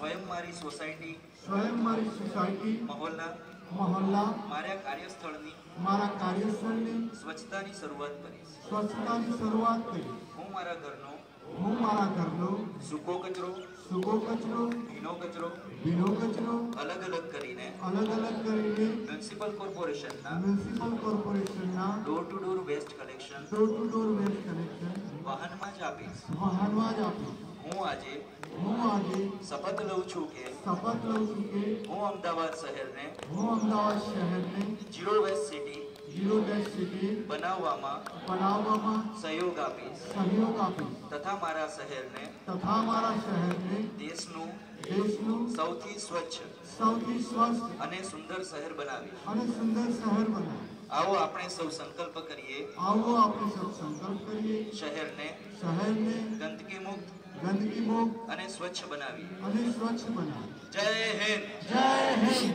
स्वयं मारी सोसायटी महोल्ला मारा कार्यस्थळनी स्वच्छतानी शरूआत करी। हूँ मारा घरनो सूको कचरो भीनो कचरो अलग अलग करीने म्युनिसिपल कॉर्पोरेशन ना door to door waste collection वाहन में ज आपीश। हूँ आजे शपथ लઉં છું કે હું અમદાવાદ શહેરને ઝીરો વેસ્ટ સિટી બનાવવામાં સહયોગ આપીશ તથા મારા શહેરને દેશનું સૌથી સ્વચ્છ અને સુંદર શહેર બનાવીશ। आओ આપણે સૌ સંકલ્પ કરીએ શહેરને ગંદકી મુક્ત અને स्वच्छ बनावी। जय हिंद।